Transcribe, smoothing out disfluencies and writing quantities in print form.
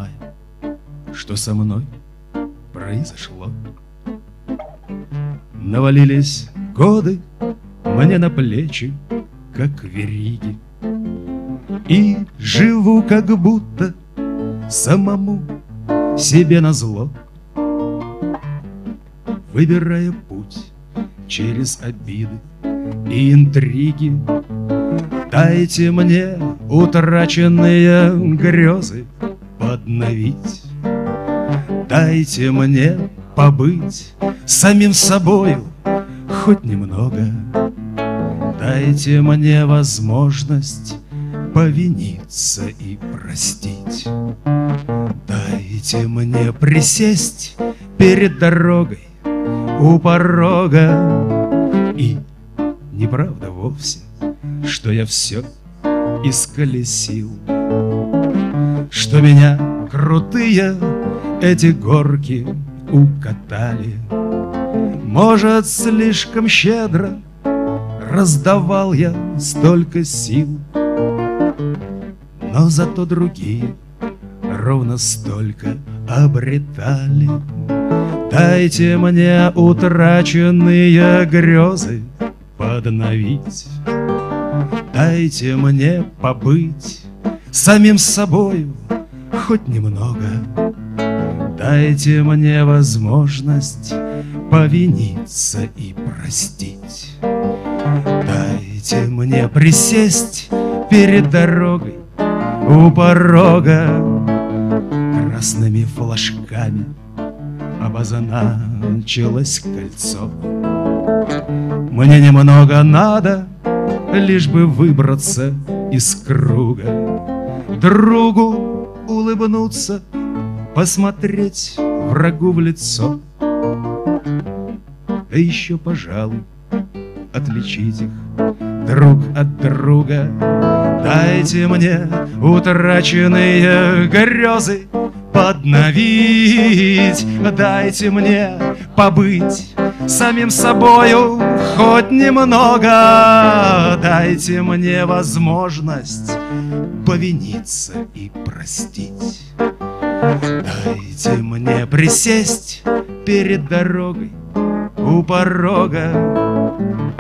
понимая, что со мной произошло. Навалились годы мне на плечи, как вериги, и живу как будто самому себе назло, выбирая путь через обиды и интриги. Дайте мне утраченные грезы подновить, дайте мне побыть самим собою хоть немного, дайте мне возможность повиниться и простить, дайте мне присесть перед дорогой у порога. И неправда вовсе, что я все исколесил, что меня крутые эти горки укатали. Может, слишком щедро раздавал я столько сил, но зато другие ровно столько обретали. Дайте мне утраченные грезы подновить, дайте мне побыть самим собою хоть немного, дайте мне возможность повиниться и простить, дайте мне присесть перед дорогой у порога. Красными флажками обозначилось кольцо. Мне немного надо, лишь бы выбраться из круга, другу улыбнуться, посмотреть врагу в лицо, да еще, пожалуй, отличить их друг от друга. Дайте мне утраченные грезы подновить, дайте мне побыть самим собою хоть немного, дайте мне возможность повиниться и простить, дайте мне присесть перед дорогой у порога.